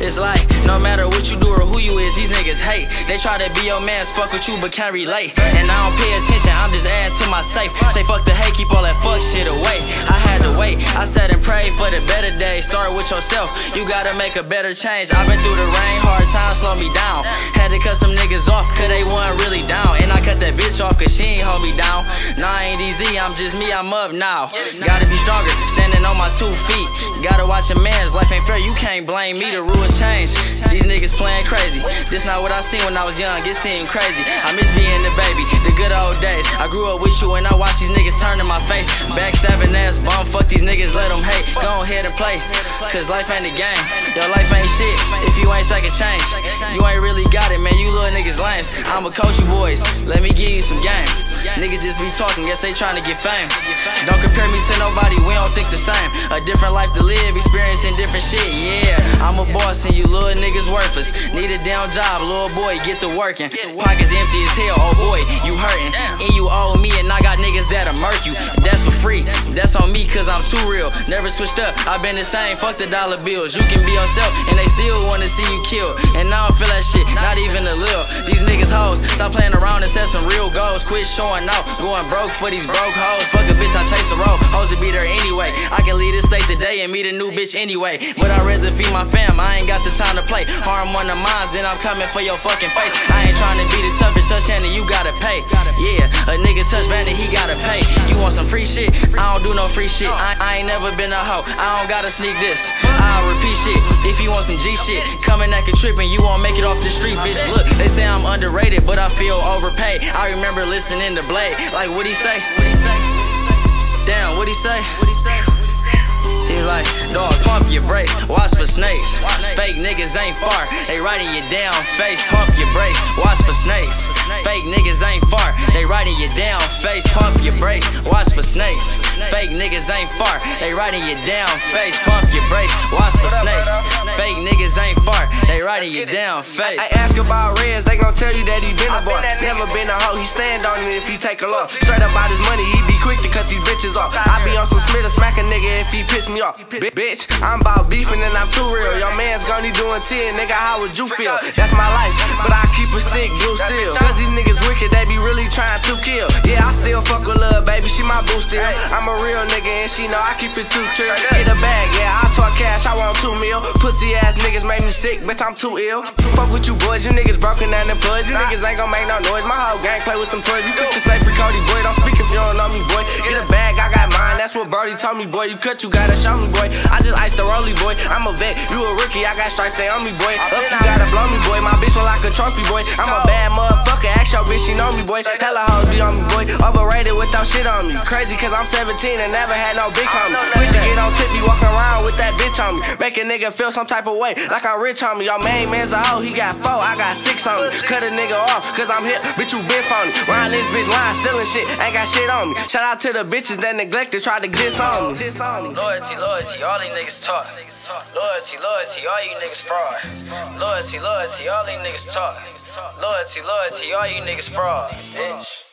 It's like, no matter what you do or who you is, these niggas hate. They try to be your mans, fuck with you, but can't relate. And I don't pay attention, I'm just adding to my safe. Say fuck the hate, keep all that fuck shit away. I had to wait, I sat and prayed for the better days. Start with yourself, you gotta make a better change. I've been through the rain, hard times slow me down. Had to cut some niggas off, cause they wasn't really down. And I cut that bitch off, cause she ain't hold me down. Nah, I ain't easy, I'm just me, I'm up now. Gotta be stronger, standing on my 2 feet. Gotta watch a man's life ain't fair, you can't blame me, the rules change. These niggas playing crazy. This not what I seen when I was young, it seemed crazy. I miss being the baby, the good old days. I grew up with you and I watch these niggas turn in my face. Backstabbing ass bum, fuck these niggas, let them hate. Go ahead and play, cause life ain't a game. Your life ain't shit if you ain't stacking change. You ain't really got it, man, you little niggas lames. I'ma coach you boys, let me give you some game. Niggas just be talking, guess they trying to get fame. Don't compare me to nobody, we don't think the same. A different life to live, experiencing different shit, yeah. I'm a boss and you little niggas worthless. Need a down job, little boy, get to working. Pockets empty as hell, oh boy, you hurting. And you owe me and I got niggas that'll murk you. That's for free, that's on me cause I'm too real. Never switched up, I've been the same, fuck the dollar bills. You can be yourself and they still wanna see you killed. And I don't feel that shit, not even a little. These niggas hoes, stop playing around and set some real goals. Quit showing out, going broke for these broke hoes. Fuck a bitch, I chase a road, hoes to be there anyway. I can leave this state today and meet a new bitch anyway. But I'd rather feed my fam, I ain't got the time to play. Harm one of mine, then I'm coming for your fucking face. I ain't trying to be the toughest, touch handed, you gotta pay. Yeah, a nigga touch bandit, he gotta pay. You want some free shit? I don't do no free shit. I ain't never been a hoe, I don't gotta sneak this. I'll repeat shit, if you want some G shit. Coming at tripping, you won't make it off the street, bitch. Look, they say I'm underrated, but I feel overpaid. I remember listening to Blade, like what he say? Damn, what he say? He's like, dog, pump your brakes, watch for snakes. Fake niggas ain't far, they writing you down. Face, pump your brakes, watch for snakes. Fake niggas ain't far, they writing you down. Face, pump your brakes, watch for snakes. Fake niggas ain't far, they writing you down. Face, pump your brakes, watch for snakes. Fake niggas ain't far, they writing you down. Face. I ask about Reds, they gon' tell you that he been a boy. Never been a hoe, he stand on it if he take a loss. Straight up out his money, he be quick to cut these bitches off. I be on some Smith or smack a nigga if he piss me off. Bitch, I'm about beefing and I'm too real. Your man's gonna be doing 10, nigga, how would you feel? That's my life, but I keep a stick, blue still. Cause these niggas wicked, they be really trying to kill. Yeah, I still fuck with lil' baby, she my boo still. I'm a real nigga and she know I keep it too true. Get a bag, yeah, I talk cash, I want 2 mil. Pussy ass niggas make me sick, bitch, I'm too ill. Fuck with you boys, you niggas broken down the plugs. You niggas ain't gon' make no noise, my whole gang play with them toys. You quick to say free Cody, boy, don't speak if you don't know me, boy. Get a bag, I got mine, that's what Birdie told me, boy. You cut, you gotta show me, boy. I just iced the rollie, boy. I'm a vet, you a rookie, I got stripes, they on me, boy. Up, you gotta blow me, boy. My bitch feel like a trophy, boy. I'm a bad motherfucker, ask your bitch, she know me, boy. Hella hoes be on me, boy. Overrated without shit on me. Crazy cause I'm 17 and never had no big homie. Quick to get on tip, be walking around with that bitch on me. Make a nigga feel some type of way, like I'm rich on me. Your main man's a hoe, he got 4, I got 6 on me. Cut a nigga off, cause I'm hip, bitch, you been phony. Round this bitch line, stealing shit, ain't got shit on me. Shout out to the bitches that neglected, try to diss on me. Loyalty, loyalty, all these niggas talk. Loyalty, loyalty, all you niggas fraud. Loyalty, loyalty, all these niggas talk. Loyalty, loyalty, all you niggas fraud, bitch.